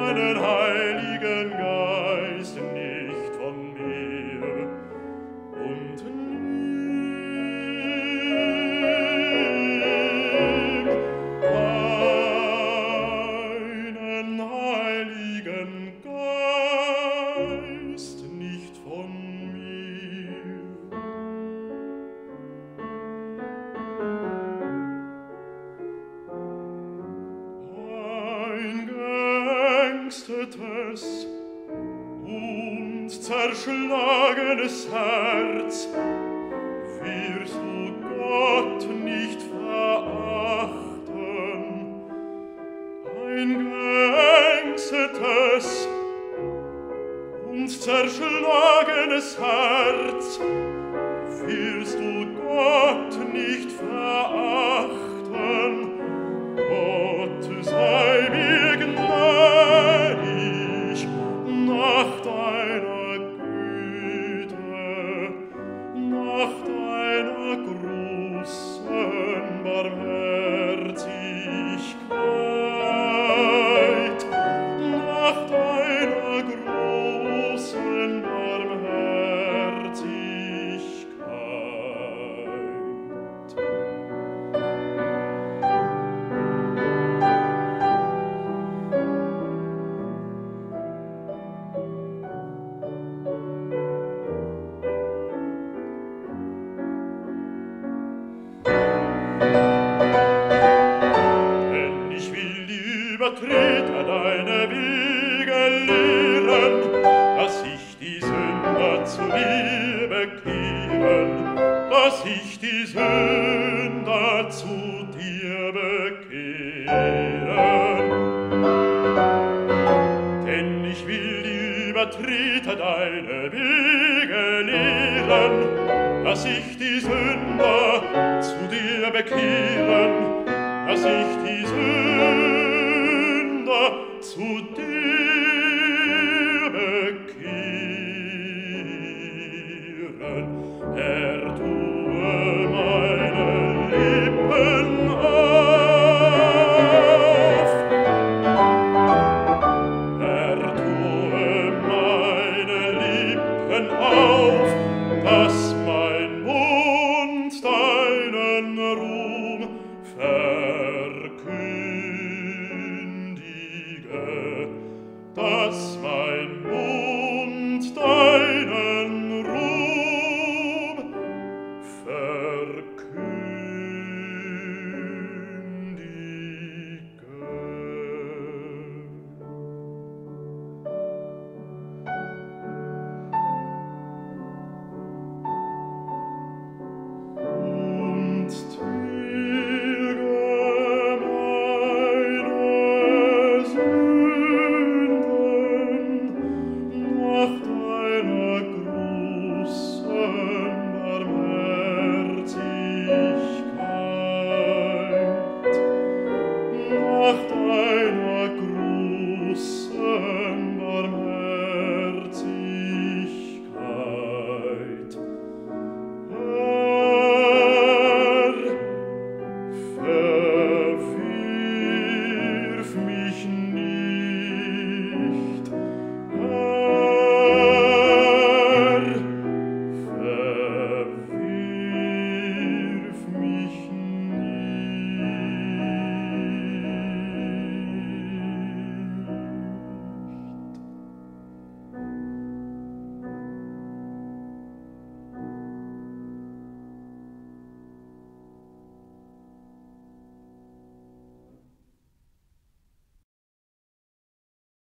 deinen Heiligen Geist nicht von mir und nimm deinen Heiligen Geist nicht von mir. Ein geängstetes und zerschlagenes Herz wirst du Gott nicht verachten. Ein geängstetes und zerschlagenes Herz wirst du Gott nicht verachten. Gott sei mir gnädig nach deiner Güte, nach deiner großen Barmherzigkeit, nach deiner großen Barmherzigkeit. Denn ich will die Übertreter deine Wege lehren, dass sich die Sünder zu dir bekehren, dass sich die Sünder zu dir bekehren. Denn ich will die Übertreter deine Wege lehren, dass sich die Sünder zu dir bekehren, dass sich die Sünder zu dir bekehren. Herr, tue meine Lippen auf. Herr, tue meine Lippen auf, dass mein Mund deinen Ruhm verkündige, dass mein Mund deinen Ruhm nach deiner